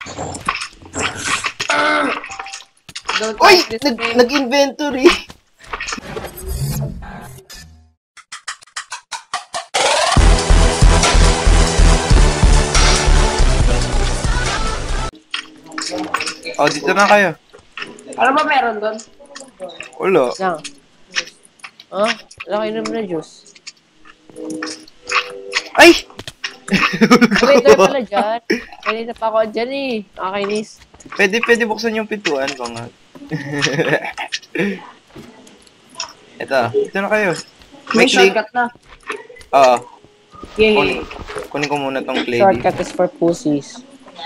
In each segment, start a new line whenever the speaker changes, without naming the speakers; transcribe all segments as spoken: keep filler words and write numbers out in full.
Don't
Uy!
like this
Nag
game.
Nag-inventory! Oh, dito na kayo.
Ano ba meron doon?
Wala.
Lang. Ah, wala kayo naman na juice.
Ay!
Wait, there pala dyan. Kanina pa ako dyan eh. Nakakainis.
Pwede, pwede buksan yung pintuan, bangag. Ito, dito na kayo.
May
clay-
shortcut na.
Oo.
Yay.
Kunin, kunin ko muna tong clay.
Shortcut is for pussies.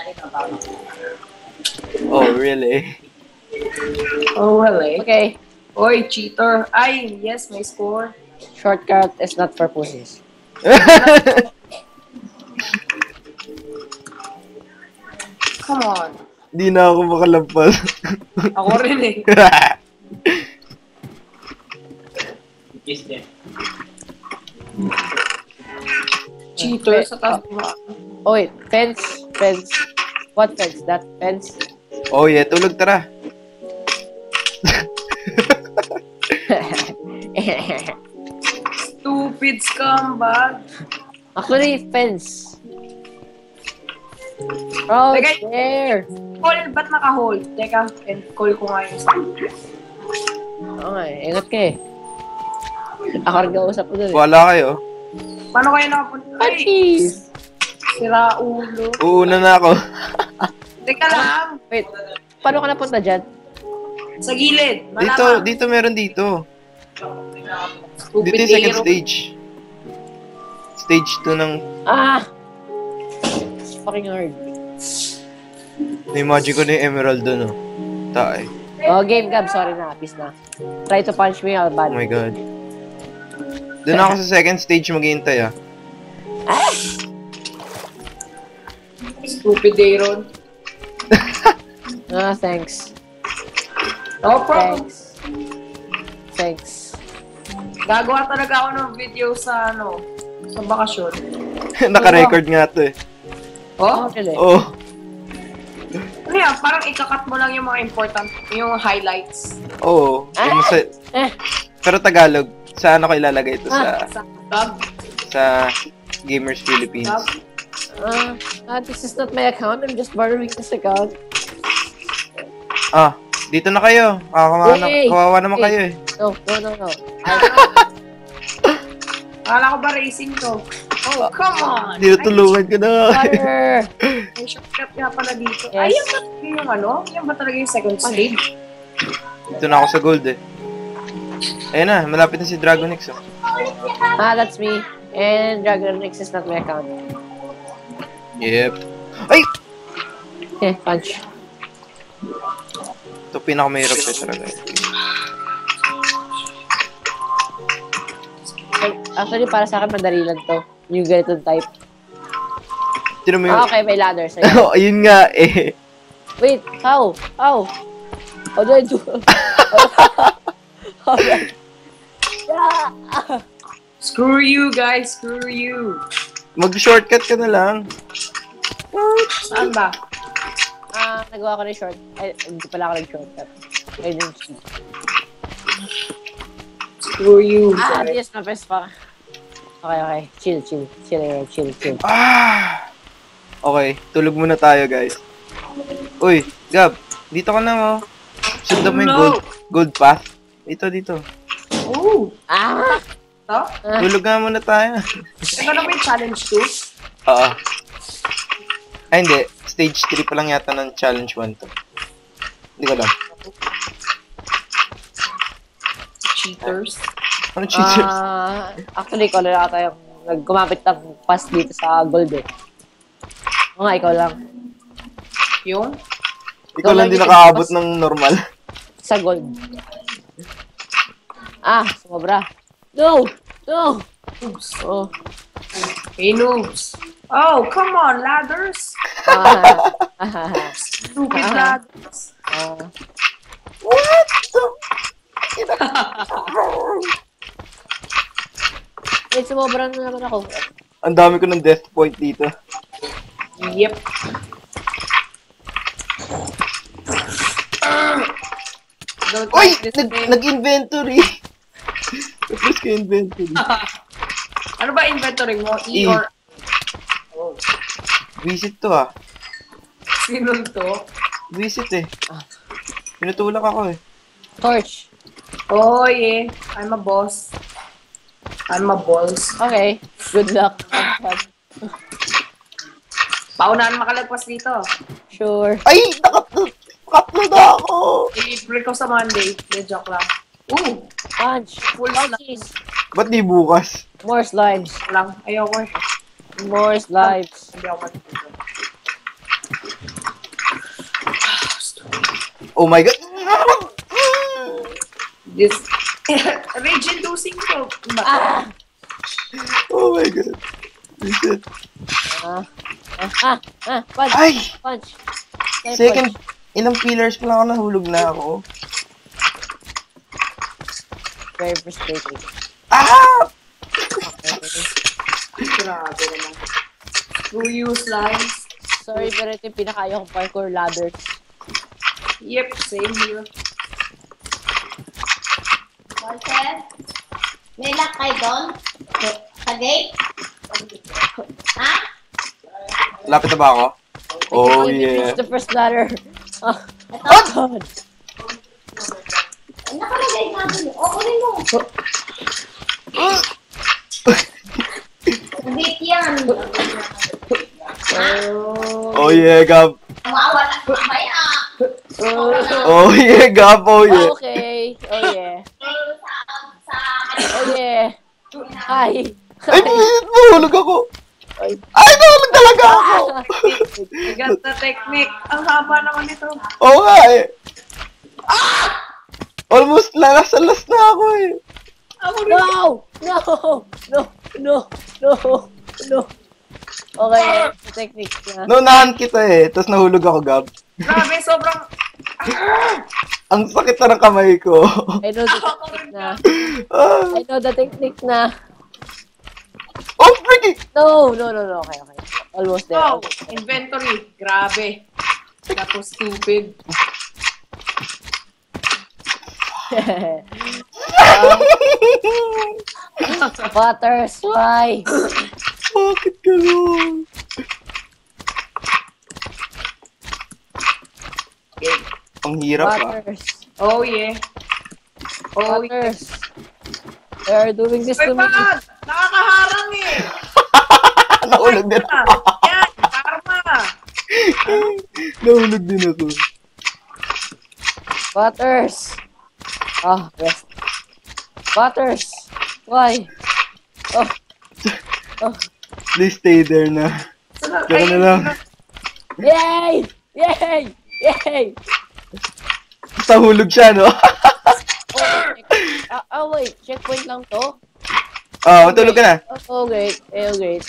Oh, really?
Oh, well eh.
Okay.
Oy, cheater. Ay, yes, may score.
Shortcut is not for pussies.
Come on.
Di na ako makalampas.
Ako rin eh. Cheater sa taas.
Oh wait, fence, fence. What fence? That fence?
Oh yeah, tulog tara.
Stupid scumbag.
Actually, fence. Oh,
Teka.
it's there.
Call, ba't naka-hold? Teka, and call ko nga yung
Okay, ingat ka eh. Ako rin kausap ko dun eh.
Wala kayo.
Paano kayo nakapunta? Ay,
Pachis!
sira ulo.
Uuna na ako.
Teka lang.
Wait, paano ka napunta dyan?
Sa gilid.
Dito,
Malama.
dito meron dito.
Stupid
Dito yung second
hero.
stage. Stage two ng...
Ah! It's fucking hard.
Na-imagine ko na yung emerald doon, oh. Tae.
Oh, game Gab, sorry na, peace na. Try to punch me, I'll
Oh
ban.
my god. Doon ako sa second stage maghihintay, ah.
Ah!
Stupid Aaron.
Ah, thanks.
No problem.
Thanks. Thanks.
Gagawa talaga ako ng video sa ano, sa bakasyon.
Naka-record nga to, eh.
Oh?
Oh, really?
Oh.
Ano yan? Parang ikakat mo lang yung mga important, yung highlights.
Oo. Oh,
Ah!
sa,
Eh,
pero Tagalog. Saan ako ilalagay ito sa
Sa tab.
sa Gamers Philippines?
Tab.
ah, ah, this is not my account, I'm just borrowing this account.
Ah, dito na kayo. Ah, kawawa, na,
Yay!
kawawa naman
Yay!
kayo, eh.
No, no, no, no.
Akala ko ba racing to? Oh, come on!
Tinutulungan ko na.
Water!
May shortcut nga pala dito.
Yes.
Ay, yan ba talaga yung ano? Yan ba talaga yung second stage?
Dito na ako sa gold, eh. Ayun na, malapit na si Dragonix, oh.
Ah, that's me. And Dragon X is not my account.
Yep. Ay!
Eh, punch.
Ito pinakamahirap eh talaga.
Actually, para sa akin, madali lang to. Yung ganitong type.
Tinan mo yung...
Ah, okay, may ladder sa'yo.
Oh, ayun nga eh.
Wait, how? How? How do I do? How do I... Yeah!
Screw you, guys! Screw you!
Mag-shortcut ka na lang.
Saan ba?
Ah, nagawa ko na short. Ay, hindi pala ako nag-shortcut. I didn't cheat.
Screw you,
Ah,
guys.
yes, na press pa. Okay, okay. Chill, chill. Chill, chill, chill, chill.
Ah! Okay, tulog muna tayo, guys. Uy, Gab, dito ka na, oh. Sundan mo yung
No.
gold, gold path. Dito, dito.
Oh!
Ah!
Ito?
Ah,
Tulog nga muna tayo.
Ito na ba yung challenge two?
Oo. Ay, hindi. Stage three pa lang yata ng challenge one to. Hindi ko alam.
Cheaters.
Ano cheaters?
Ah, actually, ikaw na ata yung nag-gumamit ng pass dito sa gold eh. Oo nga, ikaw lang.
Yung?
Ikaw lang din nakaabot ng normal.
Sa gold. Ah, sumobra. No! No!
Oops.
Oh.
Hey, noobs. Oh, come on, ladders.
Ah.
Stupid
Ah.
ladders.
Ah.
What?
Wait, sumobra na naman ako.
Ang dami ko ng death point dito.
Yep. Don't
Uy!
like this
Nag-
game.
Nag-inventory! Tapos ka inventory.
Ano ba inventory mo? E,
E.
or... Oh.
Visit to ah.
Sino to?
Visit eh. Pinutulak ako eh.
Torch.
Oh, yeah. I'm a boss. I'm a boss.
Okay. Good luck.
Paunahan makalagpas dito.
Sure.
Ay! Nakat- Nakatlo na ako!
I-break ko sa Monday. De, joke lang. Ooh!
Punch.
Full
Punches.
Ba't di bukas?
More slimes.
Lang. Ayoko eh.
More slimes.
Hindi ako matutulog.
Oh my god!
This... Rage-inducing ko.
Ah!
Oh my god. Visit.
Ah. Ah. Ah. Ah. Punch.
Ay!
Punch. Slime
Second,
punch.
ilang pillars pa lang ako nahulog na ako.
Very frustrating.
Ah!
Grabe naman. Screw you, slimes.
Sorry, pero ito yung pinakaya kong parkour ladder.
Yep, same here.
Monster, may lock kayo doon? Sa gate? Ha?
Lapit na ba ako? Oh
I
yeah.
reached the first ladder. Ah.
Ito?
Oh, God.
Nakalagay nga doon. O, kunin mo. Gate yan.
Oh.
Oh yeah, Gab.
Mawawala ka mamaya.
Oh yeah, Gab. Oh yeah.
Okay. Oh, yeah.
Sa, sa,
Oh, yeah. Hi.
Ay, nahulog ako.
Ay.
Ay, nahulog talaga ako.
I got the technique. Ang haba naman ito.
Oo nga eh. Almost last last na ako eh.
Ako rin.
No! No! No! No! No! No! Okay, the technique na.
Naunahan kita eh. Tapos nahulog ako, Gab.
Grabe, sobrang...
Ang sakit na ng kamay ko.
I know the technique na.
Ah.
I know the technique na.
Oh, freaking!
No! No, no, no. Okay, okay. Almost there.
Oh,
Almost there.
inventory. Grabe. That was stupid.
Butters, why?
Bakit gano'n? Ang hirap ah.
Butters.
Oh, yeah. Oh, yeah.
Butters. They are doing this
Uy,
to me.
pag! Nakakaharang eh!
Nahulog din
Ah,
ako.
yan! Karma!
Nahulog din ako.
Butters. Ah, rest. Butters. Why? Oh. Oh.
Please stay there na.
Sunod-
Diyan ka na
ay,
lang.
Yay! Yay! Yay!
Basta hulog siya, no?
Oh, check- ah, ah, wait. Checkpoint lang to?
Ah, matulog ka na.
Oh, oh great. Eh, oh, great.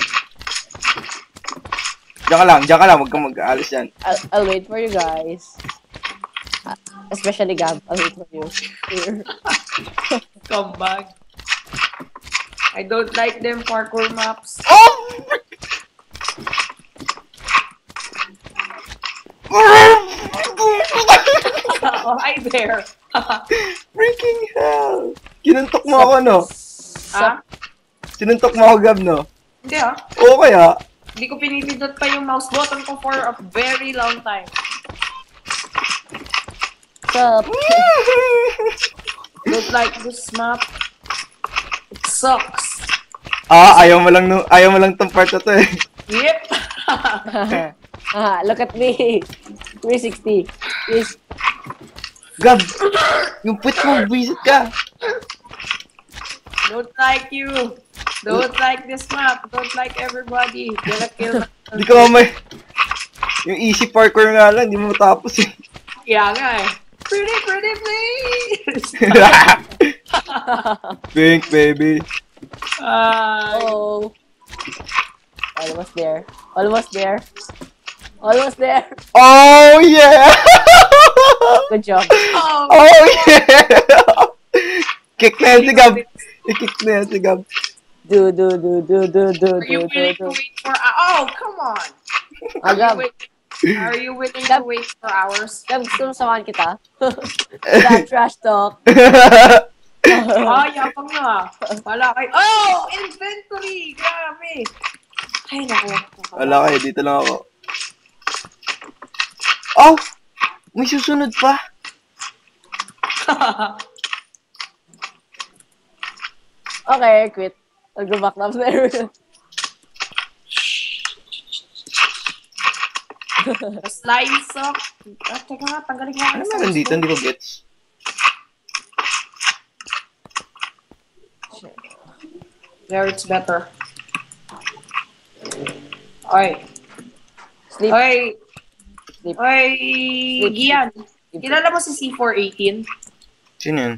Diyan ka lang, diyan ka lang. Huwag kang mag-aalis yan.
I'll, I'll wait for you guys. Uh, especially Gab. I'll wait for you. Here.
Come back. I don't like them parkour maps.
Oh!
Oh, hi there.
Freaking hell! Kinuntok mo ako, no?
Ha?
Sinuntok mo ako, Gab, no?
Hindi ah.
Oo kaya?
Hindi ko pinipindot pa yung mouse button ko for a very long time.
Sup?
Don't like this map. It sucks.
Ah, ayaw mo lang, no, ayaw mo lang tong part na to eh.
Yep.
Ah, look at me. three sixty. Please.
Gab, yung put mo, visit ka.
Don't like you. Don't like this map. Don't like everybody. Gonna kill.
Hindi ka mamay. Yung easy parkour nga lang, hindi mo matapos eh.
Kaya nga eh. Pretty, pretty, please.
Pink, baby.
Ah,
Oh. Almost there. Almost there. Almost there.
Oh, yeah!
Good job.
oh,
Oh, yeah! Kick na yan si Gab. I-kick na yan si Gab.
Do, do, do, do, do, do,
are you
do, do,
willing to
do.
wait for? Uh, oh, come on.
Ah, Gab.
Wait. Are you willing to wait for hours?
Gab, gusto mo samahan kita? That trash talk.
Ah, yapang nyo ah. Wala kayo. Oh! Inventory! Grabe! Ay, naku.
Wala kayo, dito lang ako. Oh! May susunod pa.
Okay, quit. I'll go back upstairs.
Slime sock. Ah, teka nga, tanggalin ko.
Ano meron dito? Hindi ko gets.
There, it's better. Oy.
Sleep.
Oy.
Sleep.
Oy,
Sleep.
Gian. Kilala mo si C four eighteen?
Sino yun?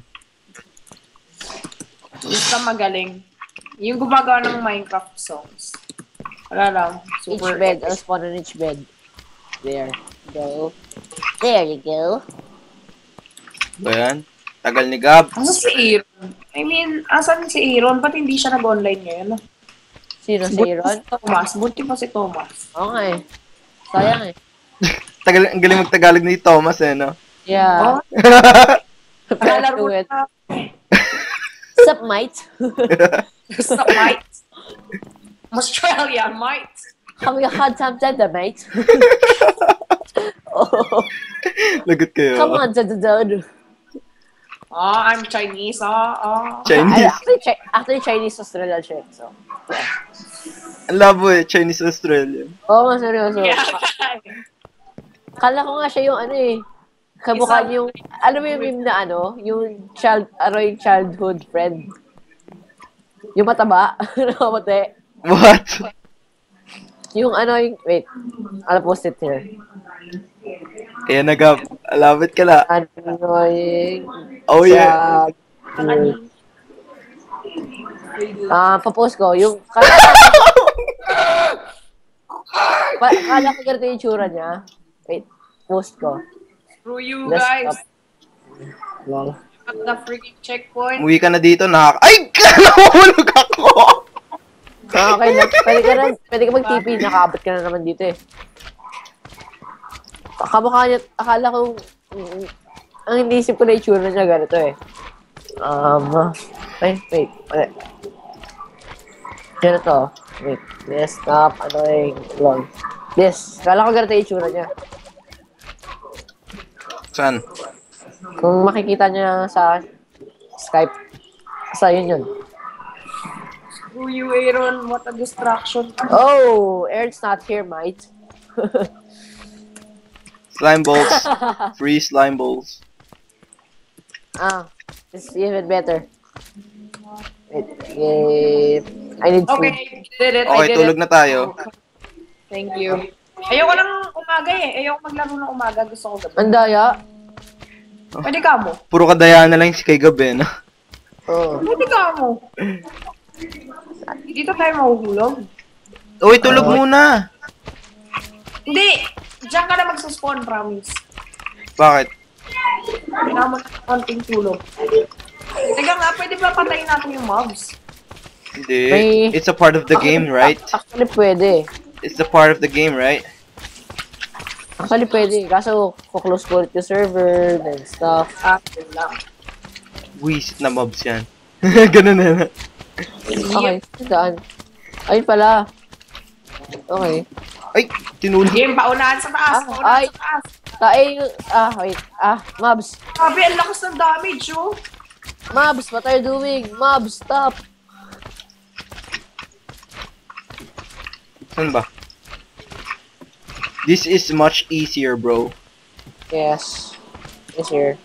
Basta magaling. Yung gumagawa ng Minecraft songs. Wala lang.
Each
Super.
bed. I'll spawn on each bed. There. Go. There you go.
Ba yan? Tagal ni Gab.
Asa si Aaron? I mean, asan si Aaron? Ba't hindi siya nag-online ngayon?
Sino si
Buti pa
Aaron?
si Thomas. Buti pa si Thomas.
Oo nga eh. Sayang eh.
Tagal, ang galing mag-Tagalog ni Thomas eh, no?
Yeah.
Oh,
Let's
lalaro
do it.
na.
Sup, mate?
Sa mate. Australia, mate.
Have you had some tender, mate? Oh.
Lagot kayo.
Come on, Dad.
Ah, I'm Chinese. Ah, ah.
Chinese.
Actually, Chi- actually, Chinese Australian shit. So,
Ang labo eh, Chinese Australian.
oo nga, seryoso.
Yeah.
Kala ko nga siya yung ano eh. Kamukha niya yung, alam mo yung meme na ano? Yung child, ano yung childhood friend. Yung mataba. Nakamote.
What?
Yung ano yung, wait. I'll post it here.
Ayan na Gab. Alabit ka la.
Annoying.
Oh yeah.
childhood. Ah, papost ko. Yung, kala, pa, kala ko ganito yung tsura niya. Wait, post ko.
Screw you
Let's
guys.
up. Lol.
At the freaking checkpoint.
Umuwi ka na dito, nakaka... Ay! Nahulog ako!
Ah, okay lang. Pwede ka na, pwede ka mag-T P. Nakaabot ka na naman dito eh. Kamukha niya, akala ko, mm, ang iniisip ko na yung tsura niya, ganito eh. Um, ay, wait, wait. Ganito. Wait, desktop, ano yung, lol. This, akala ko ganito yung tsura niya.
Saan?
Kung makikita niya sa Skype, sa yun yun.
Screw you, Aaron. What a distraction.
Oh, Aaron's not here, mate.
Slime balls. Free slime balls.
Ah, it's even better. Wait, eh, I need food.
Okay, did it. I
Okay,
did
tulog
it.
na tayo.
Thank you. Ayoko ng umaga eh. Ayoko maglaro ng umaga. Gusto ko gabi.
Ang daya.
Pwede ka mo.
Puro kadaya na lang si kay Gab eh, no?
Oh.
Pwede ka mo. Dito tayo mahuhulog.
Uy, tulog muna!
Hindi! Diyan ka na magsuspawn, promise.
Bakit?
Kailangan mo ng konting tulog. Teka nga, pwede ba patayin natin yung mobs?
Hindi.
May-
It's a part of the game, right?
Actually, pwede.
It's the part of the game, right?
Actually, pwede. Kaso, kuklose ko ulit yung server and stuff.
Ah, yun lang.
Wisit na mobs yan. Ganun na.
Okay, saan? Ayun pala. Okay.
Ay, tinulog.
Game, paunahan sa taas.
Ah,
Paunahan
ay.
sa taas.
Tae yung... Ah, wait. Ah, mobs.
Sabi, ang lakas ng damage, oh.
Mobs, what are you doing? Mobs, stop.
Saan ba? This is much easier, bro.
Yes. Yes, here.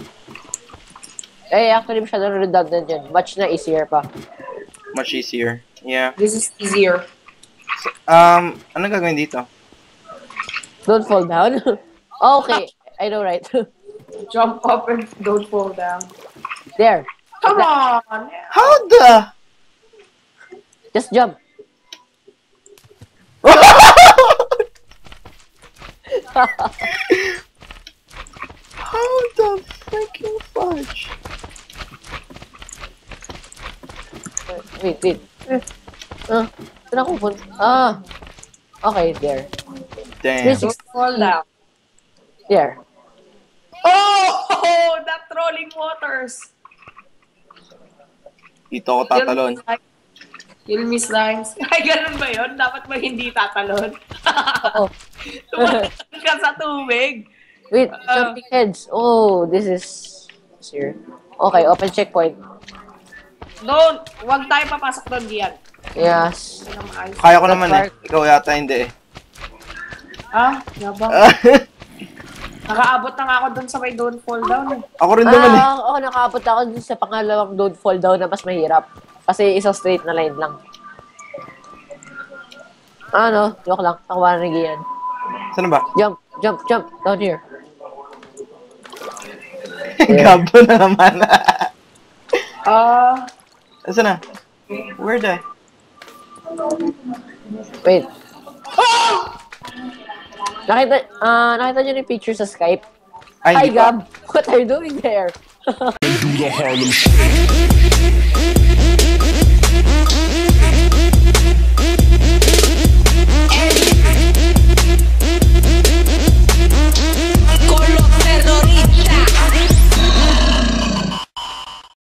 Eh, actually, masyadong redundant yun. Much na easier pa.
Much easier. Yeah.
This is easier.
Um, ano gagawin dito?
Don't fall down. Okay, I know, right?
Jump up and don't fall down.
There.
Come on!
How the...
Just jump.
How the freaking fudge?
Wait, wait. Ah, saan ako punta? Ah. Okay, there.
Damn.
Six-
Don't fall down.
There.
Oh! That rolling waters.
Dito ako tatalon.
You'll miss lines. Ay, ganun ba yun? Dapat ba hindi tatalon?
Oo.
Tumatalon ka sa tubig.
Wait, jumping heads. Oh, this is... Here. Okay, open checkpoint.
Don't! Huwag tayo papasok doon, Gian.
Yes.
Ano maayos?
Kaya ko naman eh. Ikaw yata hindi eh.
Ah, yabang. Nakaabot na nga ako doon sa may don't fall down eh.
Ako rin naman eh.
Ah, ako nakaabot ako dun sa pangalawang don't fall down na mas mahirap. Kasi isang straight na line lang. Ano? Joke lang. Nakuha na ni Gian.
Saan ba?
Jump, jump, jump. Down here.
Gabo na naman.
Ah,
Saan na? Where the?
Wait. Nakita, ah, nakita niyo yung picture sa Skype?
Ay,
Hi,
hindi pa.
Gab. What are you doing there?
do the Harlem Shake.